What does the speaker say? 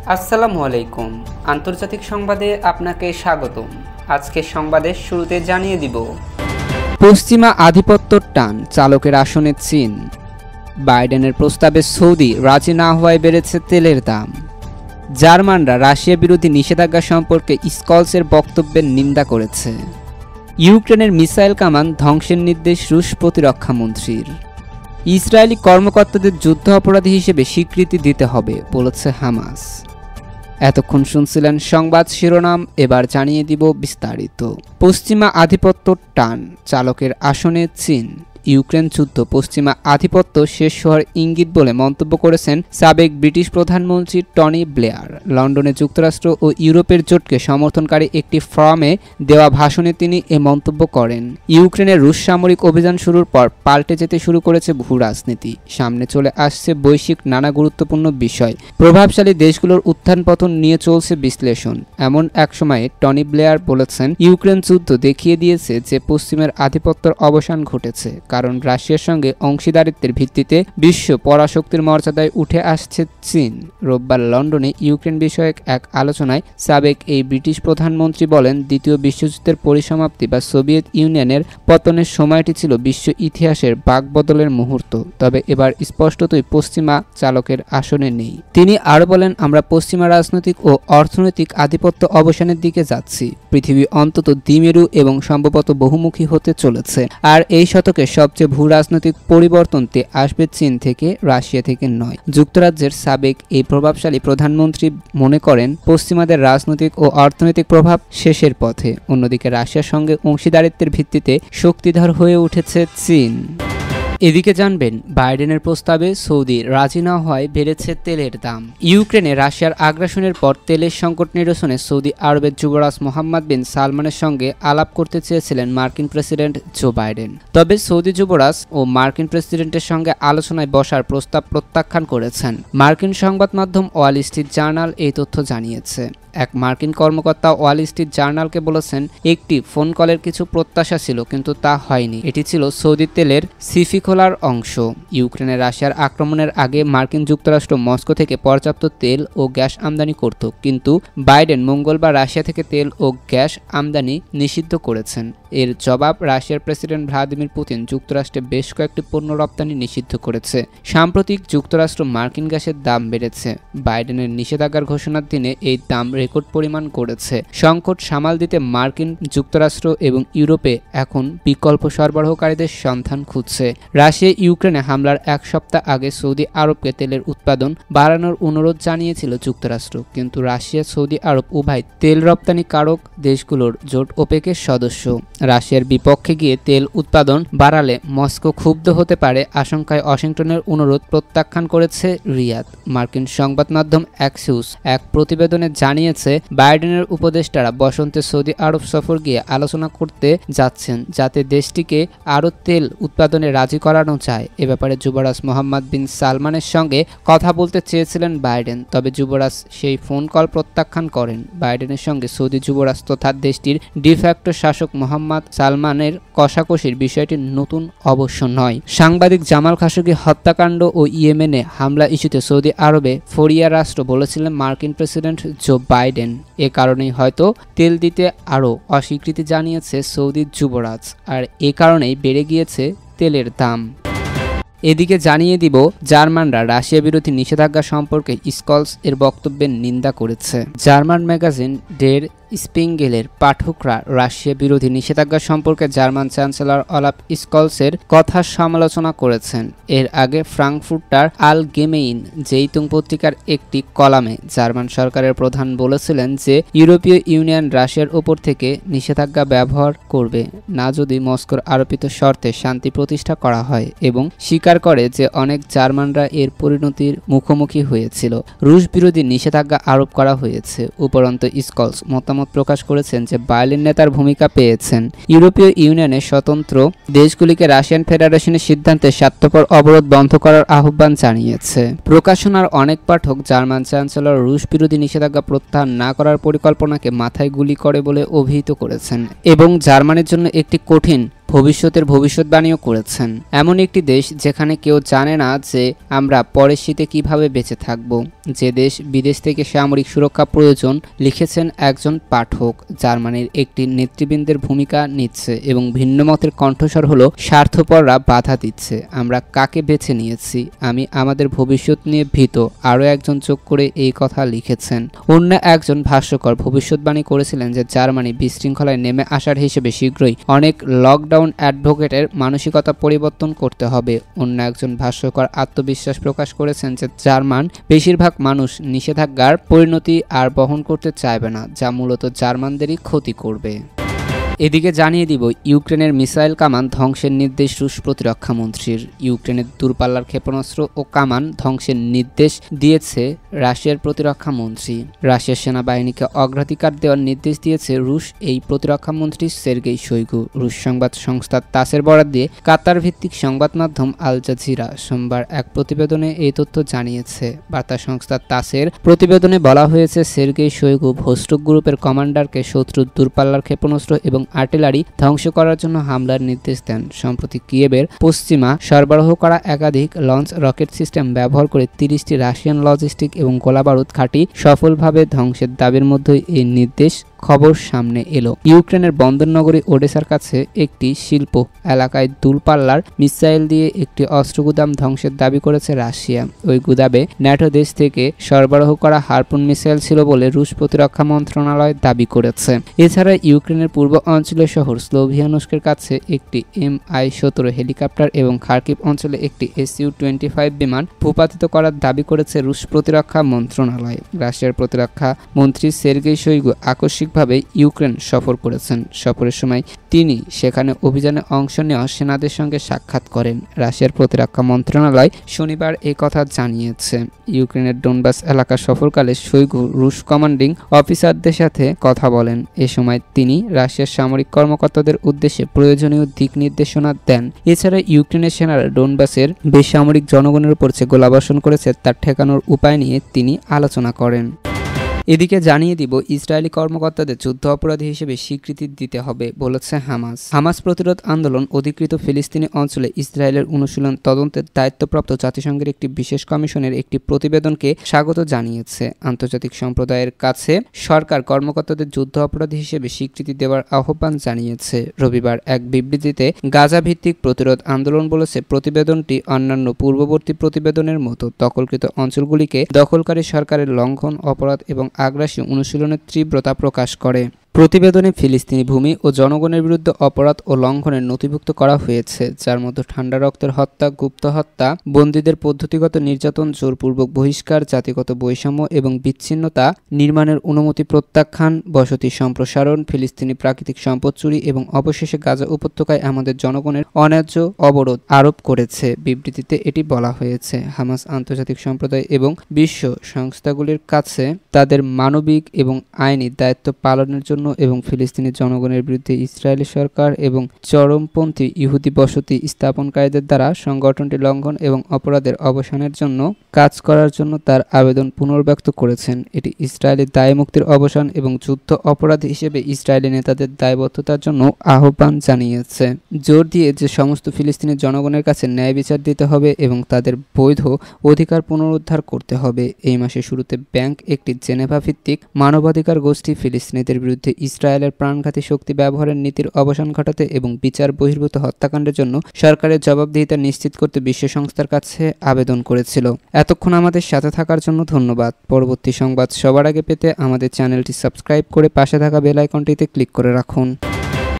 আসসালামু আলাইকুম। আন্তর্জাতিক সংবাদে আপনাকে স্বাগতম। আজকের সংবাদের শুরুতে জানিয়ে দিব, পশ্চিমা আধিপত্যর টান, চালকের আসনে চীন। বাইডেনের প্রস্তাবে সৌদি রাজি না হওয়ায় বেড়েছে তেলের দাম। জার্মানরা রাশিয়া বিরোধী নিষেধাজ্ঞা সম্পর্কে স্কলসের বক্তব্যের নিন্দা করেছে। ইউক্রেনের মিসাইল কামান ধ্বংসের নির্দেশ রুশ প্রতিরক্ষা মন্ত্রীর। ইসরায়েলি কর্মকর্তাদের যুদ্ধ অপরাধী হিসেবে স্বীকৃতি দিতে হবে বলেছে হামাস। এতক্ষণ শুনছিলেন সংবাদ শিরোনাম, এবার জানিয়ে দিব বিস্তারিত। পশ্চিমা আধিপত্যর টান, চালকের আসনে চীন। ইউক্রেন যুদ্ধ পশ্চিমা আধিপত্য শেষ হওয়ার ইঙ্গিত বলে মন্তব্য করেছেন সাবেক ব্রিটিশ প্রধানমন্ত্রী টনি ব্লেয়ার। লন্ডনে যুক্তরাষ্ট্র ও ইউরোপের জোটকে সমর্থনকারী একটি ফোরামে দেওয়া ভাষণে তিনি এ মন্তব্য করেন। ইউক্রেনের রুশ সামরিক অভিযান শুরুর পর পাল্টে যেতে শুরু করেছে ভূ রাজনীতি। সামনে চলে আসছে বৈশ্বিক নানা গুরুত্বপূর্ণ বিষয়। প্রভাবশালী দেশগুলোর উত্থান পতন নিয়ে চলছে বিশ্লেষণ। এমন এক সময়ে টনি ব্লেয়ার বলেছেন, ইউক্রেন যুদ্ধ দেখিয়ে দিয়েছে যে পশ্চিমের আধিপত্যের অবসান ঘটেছে, কারণ রাশিয়ার সঙ্গে অংশীদারিত্বের ভিত্তিতে বিশ্ব পরাশক্তির মর্যাদায় উঠে আসছে চীন। রোববার লন্ডনে ইউক্রেন বিষয়ক এক আলোচনায় সাবেক এই ব্রিটিশ প্রধানমন্ত্রী বলেন, দ্বিতীয় বিশ্বযুদ্ধের পরিসমাপ্তি বা সোভিয়েত ইউনিয়নের পতনের সময়টি ছিল বিশ্ব ইতিহাসের বাকবদলের মুহূর্ত, তবে এবার স্পষ্টতই পশ্চিমা চালকের আসনে নেই। তিনি আরও বলেন, আমরা পশ্চিমা রাজনৈতিক ও অর্থনৈতিক আধিপত্য অবসানের দিকে যাচ্ছি। পৃথিবী অন্তত দ্বিমেরু এবং সম্ভবত বহুমুখী হতে চলেছে, আর এই শতকে সবচেয়ে ভূ রাজনৈতিক পরিবর্তনটি আসবে চীন থেকে, রাশিয়া থেকে নয়। যুক্তরাজ্যের সাবেক এই প্রভাবশালী প্রধানমন্ত্রী মনে করেন, পশ্চিমাদের রাজনৈতিক ও অর্থনৈতিক প্রভাব শেষের পথে। অন্যদিকে রাশিয়ার সঙ্গে অংশীদারিত্বের ভিত্তিতে শক্তিধর হয়ে উঠেছে চীন। এদিকে জানবেন, বাইডেনের প্রস্তাবে সৌদি রাজি না হওয়ায় বেড়েছে তেলের দাম। ইউক্রেনে রাশিয়ার আগ্রাসনের পর তেলের সংকট নিরসনে সৌদি আরবের যুবরাজ মোহাম্মদ বিন সালমানের সঙ্গে আলাপ করতে চেয়েছিলেন মার্কিন প্রেসিডেন্ট জো বাইডেন। তবে সৌদি যুবরাজ ও মার্কিন প্রেসিডেন্টের সঙ্গে আলোচনায় বসার প্রস্তাব প্রত্যাখ্যান করেছেন। মার্কিন সংবাদ মাধ্যম ওয়াল স্ট্রিট জার্নাল এই তথ্য জানিয়েছে। এক মার্কিন কর্মকর্তা ওয়াল স্ট্রিট জার্নালকে বলেছেন, একটি ফোন কলের কিছু প্রত্যাশা ছিল, কিন্তু তা হয়নি। এটি ছিল সৌদি তেলের সিফি খোলার অংশ। ইউক্রেনে রাশিয়ার আক্রমণের আগে মার্কিন যুক্তরাষ্ট্র মস্কো থেকে পর্যাপ্ত তেল ও গ্যাস আমদানি করত, কিন্তু বাইডেন মঙ্গলবার রাশিয়া থেকে তেল ও গ্যাস আমদানি নিষিদ্ধ করেছেন। এর জবাব রাশিয়ার প্রেসিডেন্ট ভ্লাদিমির পুতিন যুক্তরাষ্ট্রে বেশ কয়েকটি পণ্য রপ্তানি নিষিদ্ধ করেছে। সাম্প্রতিক যুক্তরাষ্ট্র মার্কিন গ্যাসের দাম বেড়েছে। বাইডেনের নিষেধাজ্ঞার ঘোষণার দিনে এই দাম রেকর্ড পরিমাণ করেছে। সংকট সামাল দিতে মার্কিন যুক্তরাষ্ট্র এবং ইউরোপে এখন বিকল্প সরবরাহকারীদের সন্ধান খুঁজছে। রাশিয়া ইউক্রেনে হামলার এক সপ্তাহ আগে সৌদি আরবকে তেলের উৎপাদন বাড়ানোর অনুরোধ জানিয়েছিল যুক্তরাষ্ট্র, কিন্তু রাশিয়া সৌদি আরব উভয় তেল রপ্তানিকারক দেশগুলোর জোট ওপেকের সদস্য। রাশিয়ার বিপক্ষে গিয়ে তেল উৎপাদন বাড়ালে মস্কো ক্ষুব্ধ হতে পারে আশঙ্কায় ওয়াশিংটনের অনুরোধ প্রত্যাখ্যান করেছে রিয়াদ। মার্কিন সংবাদ মাধ্যম অ্যাক্সিউস এক প্রতিবেদনে জানিয়েছে, বাইডেনের উপদেষ্টারা বসন্তে সৌদি আরব সফর গিয়ে আলোচনা করতে যাচ্ছেন, যাতে দেশটিকে আরও তেল উৎপাদনে রাজি করানো যায়। এ ব্যাপারে যুবরাজ মোহাম্মদ বিন সালমানের সঙ্গে কথা বলতে চেয়েছিলেন বাইডেন, তবে যুবরাজ সেই ফোন কল প্রত্যাখ্যান করেন। বাইডেনের সঙ্গে সৌদি যুবরাজ তথা দেশটির ডিফ্যাক্টো শাসক মোহাম্মদ সালমানের কষাকষির বিষয়টি নতুন অবশ্য নয়। সাংবাদিক জামাল খাশোগি হত্যাকাণ্ড ও ইয়েমেনে হামলা ইস্যুতে সৌদি আরবে ফরিয়া রাষ্ট্র বলেছিলেন মার্কিন প্রেসিডেন্ট জো বাইডেন। এ কারণেই হয়তো তেল দিতে আরও অস্বীকৃতি জানিয়েছে সৌদি যুবরাজ, আর এ কারণেই বেড়ে গিয়েছে তেলের দাম। এদিকে জানিয়ে দিব, জার্মানরা রাশিয়া বিরোধী নিষেধাজ্ঞা সম্পর্কে স্কলস এর বক্তব্যের নিন্দা করেছে। জার্মান ম্যাগাজিন ডের স্পিঙ্গেলের পাঠকরা রাশিয়া বিরোধী নিষেধাজ্ঞা সম্পর্কে জার্মান চ্যান্সেলর অলাফ স্কলসের কথার সমালোচনা করেছেন। এর আগে ফ্রাঙ্কফুর্টার আলগেমেইন জেইতুং পত্রিকার একটি কলামে জার্মান সরকারের প্রধান বলেছিলেন যে ইউরোপীয় ইউনিয়ন রাশিয়ার উপর থেকে নিষেধাজ্ঞা ব্যবহার করবে না যদি মস্কোর আরোপিত শর্তে শান্তি প্রতিষ্ঠা করা হয়, এবং স্বীকার করে যে অনেক জার্মানরা এর পরিণতির মুখোমুখি হয়েছিল। রুশ বিরোধী নিষেধাজ্ঞা আরোপ করা হয়েছে। উপরন্তু স্কলস মতামত প্রকাশ করেছেন যে বার্লিন নেতার ভূমিকা পেয়েছেন। ইউরোপীয় ইউনিয়নের স্বতন্ত্র দেশগুলিকে রাশিয়ান ফেডারেশনের সিদ্ধান্তে স্বার্থপর অবরোধ বন্ধ করার আহ্বান জানিয়েছে। প্রকাশনার অনেক পাঠক জার্মান চ্যান্সেলর রুশ বিরোধী নিষেধাজ্ঞা প্রত্যাহার না করার পরিকল্পনাকে মাথায় গুলি করে বলে অভিহিত করেছেন, এবং জার্মানির জন্য একটি কঠিন ভবিষ্যতের ভবিষ্যৎবাণীও করেছেন। এমন একটি দেশ যেখানে কেউ জানে না যে আমরা পরের শীতে কিভাবে বেঁচে থাকব। যে দেশ বিদেশ থেকে সামরিক সুরক্ষা প্রয়োজন, লিখেছেন একজন পাঠক। জার্মানির একটি নেতৃবৃন্দের ভূমিকা নিচ্ছে এবং ভিন্ন মতের কণ্ঠস্বর হলো স্বার্থপররা বাধা দিচ্ছে। আমরা কাকে বেছে নিয়েছি? আমি আমাদের ভবিষ্যৎ নিয়ে ভীত, আরও একজন যোগ করে এই কথা লিখেছেন। অন্য একজন ভাষ্যকর ভবিষ্যৎবাণী করেছিলেন যে জার্মানি বিশৃঙ্খলায় নেমে আসার হিসেবে শীঘ্রই অনেক লকডাউন অ্যাডভোকেটের মানসিকতা পরিবর্তন করতে হবে। অন্য একজন ভাষ্যকর আত্মবিশ্বাস প্রকাশ করেছেন যে জার্মান বেশিরভাগ মানুষ নিষেধাজ্ঞার পরিণতি আর বহন করতে চাইবে না, যা মূলত জার্মানদেরই ক্ষতি করবে। এদিকে জানিয়ে দিব ইউক্রেনের মিসাইল কামান ধ্বংসের নির্দেশ রুশ প্রতিরক্ষা মন্ত্রীর। ইউক্রেনের দূরপাল্লার ক্ষেপণাস্ত্র ও কামান ধ্বংসের নির্দেশ দিয়েছে রাশিয়ার প্রতিরক্ষা মন্ত্রী। রাশিয়ার সেনাবাহিনীকে অগ্রাধিকার দেওয়ার নির্দেশ দিয়েছে রুশ এই প্রতিরক্ষা মন্ত্রী সের্গেই শোইগু। রুশ সংবাদ সংস্থা তাসের বরাত দিয়ে কাতার ভিত্তিক সংবাদ মাধ্যম আল জাজিরা সোমবার এক প্রতিবেদনে এই তথ্য জানিয়েছে। বার্তা সংস্থা তাসের প্রতিবেদনে বলা হয়েছে, সের্গেই শোইগু ভোস্টক গ্রুপের কমান্ডারকে শত্রুর দূরপাল্লার ক্ষেপণাস্ত্র এবং আর্টিলারি ধ্বংস করার জন্য হামলার নির্দেশ দেন। সম্প্রতি কিয়েভের পশ্চিমা সরবরাহ করা একাধিক লঞ্চ রকেট সিস্টেম ব্যবহার করে 30টি রাশিয়ান লজিস্টিক এবং গোলাবারুদ ঘাঁটি সফলভাবে ধ্বংসের দাবির মধ্যে এই নির্দেশ খবর সামনে এলো। ইউক্রেনের বন্দরনগরী ওডেসার কাছে একটি শিল্প এলাকায় দূরপাল্লার মিসাইল দিয়ে একটি অস্ত্র গুদাম ধ্বংসের দাবি করেছে রাশিয়া। ওই গুদামে ন্যাটো দেশ থেকে সরবরাহ করা হারপুন মিসাইল ছিল বলে রুশ প্রতিরক্ষা মন্ত্রণালয় দাবি করেছে। এছাড়া ইউক্রেনের পূর্ব অঞ্চলের শহর স্লোভিয়ানস্কের কাছে একটি MI-17 হেলিকপ্টার এবং খার্কিভ অঞ্চলে একটি Su-25 বিমান ভূপাতিত করার দাবি করেছে রুশ প্রতিরক্ষা মন্ত্রণালয়। রাশিয়ার প্রতিরক্ষা মন্ত্রী সের্গেই শোইগু আকস্মিকভাবে ইউক্রেন সফর করেছেন। সফরের সময় তিনি সেখানে অভিযানে অংশ নেওয়া সেনাদের সঙ্গে সাক্ষাৎ করেন। রাশিয়ার প্রতিরক্ষা মন্ত্রণালয় শনিবার এই কথা জানিয়েছে। ইউক্রেনের ডোনবাস এলাকা সফরকালে শোইগু রুশ কমান্ডিং অফিসারদের সাথে কথা বলেন। এ সময় তিনি রাশিয়ার সামরিক কর্মকর্তাদের উদ্দেশ্যে প্রয়োজনীয় দিক নির্দেশনা দেন। এছাড়া ইউক্রেনের সেনারা ডোনবাসের বেসামরিক জনগণের উপর যে গোলাবর্ষণ করেছে তার ঠেকানোর উপায় নিয়ে তিনি আলোচনা করেন। এদিকে জানিয়ে দিব ইসরায়েলি কর্মকর্তাদের যুদ্ধ অপরাধী হিসেবে স্বীকৃতি দিতে হবে বলেছে হামাস প্রতিরোধ আন্দোলন অধিকৃত ফিলিস্তিনি অঞ্চলে ইসরায়েলের অনুশীলন তদন্তের দায়িত্বপ্রাপ্ত জাতিসংঘের একটি বিশেষ কমিশনের একটি প্রতিবেদনকে স্বাগত জানিয়েছে। আন্তর্জাতিক সম্প্রদায়ের কাছে সরকার কর্মকর্তাদের যুদ্ধ অপরাধী হিসেবে স্বীকৃতি দেওয়ার আহ্বান জানিয়েছে। রবিবার এক বিবৃতিতে গাজা ভিত্তিক প্রতিরোধ আন্দোলন বলেছে, প্রতিবেদনটি অন্যান্য পূর্ববর্তী প্রতিবেদনের মতো দখলকৃত অঞ্চলগুলিকে দখলকারী সরকারের লঙ্ঘন, অপরাধ এবং আগ্রাসী অনুশীলনের তীব্রতা প্রকাশ করে। প্রতিবেদনে ফিলিস্তিনি ভূমি ও জনগণের বিরুদ্ধে অপরাধ ও লঙ্ঘনের নথিভুক্ত করা হয়েছে, যার মধ্যে ঠান্ডা রক্তের হত্যা, গুপ্ত হত্যা, বন্দীদের পদ্ধতিগত নির্যাতন, জোরপূর্বক বহিষ্কার, জাতিগত বৈষম্য এবং বিচ্ছিন্নতা, নির্মাণের অনুমতি প্রত্যাখ্যান, বসতি সম্প্রসারণ, ফিলিস্তিনি প্রাকৃতিক সম্পদ চুরি এবং অবশেষে গাজা উপত্যকায় আমাদের জনগণের অন্যায্য অবরোধ আরোপ করেছে। বিবৃতিতে এটি বলা হয়েছে, হামাস আন্তর্জাতিক সম্প্রদায় এবং বিশ্ব সংস্থাগুলির কাছে তাদের মানবিক এবং আইনি দায়িত্ব পালনের জন্য এবং ফিলিস্তিনি জনগণের বিরুদ্ধে ইসরায়েলি সরকার এবং চরমপন্থী ইহুদি বসতি স্থাপনকারীদের দ্বারা সংগঠনটি লঙ্ঘন এবং অপরাধের অবসানের জন্য কাজ করার জন্য তার আবেদন পুনর্ব্যক্ত করেছেন। এটি ইসরায়েলি দায় মুক্তির অবসান এবং যুদ্ধ অপরাধ হিসেবে ইসরায়েলি নেতাদের দায়বদ্ধতার জন্য আহ্বান জানিয়েছে, জোর দিয়ে যে সমস্ত ফিলিস্তিনি জনগণের কাছে ন্যায় বিচার দিতে হবে এবং তাদের বৈধ অধিকার পুনরুদ্ধার করতে হবে। এই মাসের শুরুতে ব্যাংক একটি জেনেভা ভিত্তিক মানবাধিকার গোষ্ঠী ফিলিস্তিনিদের বিরুদ্ধে ইসরায়েলের প্রাণঘাতী শক্তি ব্যবহারের নীতির অবসান ঘটাতে এবং বিচার বহির্ভূত হত্যাকাণ্ডের জন্য সরকারের জবাবদিহিতা নিশ্চিত করতে বিশ্ব সংস্থার কাছে আবেদন করেছিল। এতক্ষণ আমাদের সাথে থাকার জন্য ধন্যবাদ। পরবর্তী সংবাদ সবার আগে পেতে আমাদের চ্যানেলটি সাবস্ক্রাইব করে পাশে থাকা বেল আইকনটিতে ক্লিক করে রাখুন।